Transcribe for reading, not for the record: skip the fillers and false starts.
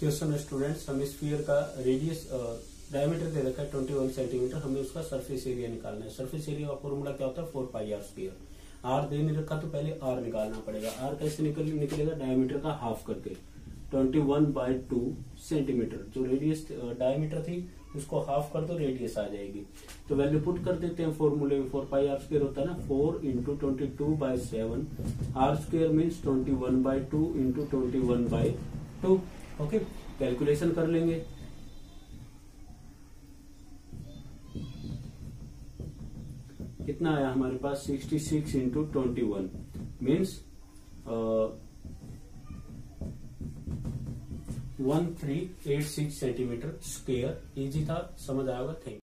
Question students, हमें sphere का radius diameter दे रखा है 21 सेंटीमीटर, हमें उसका सरफेस एरिया निकालना है। सरफेस एरिया का फॉर्मूला क्या होता है 4πr²। आर दे नहीं रखा तो पहले आर निकालना पड़ेगा। आर कैसे निकलेगा, डायमीटर का हाफ करके 21/2 सेंटीमीटर। जो रेडियस डायमीटर थी उसको हाफ कर दो, रेडियस आ जाएगी। तो वैल्यू पुट कर देते हैं फॉर्मूले में। 4πr² होता है ना, 4 × 22/7। r² means 21/2 × 21/2। ओके, कैलकुलेशन कर लेंगे। कितना आया हमारे पास, 66 × 21 मीन्स 1386 सेंटीमीटर स्क्वायर। इजी था, समझ आएगा। Thank you.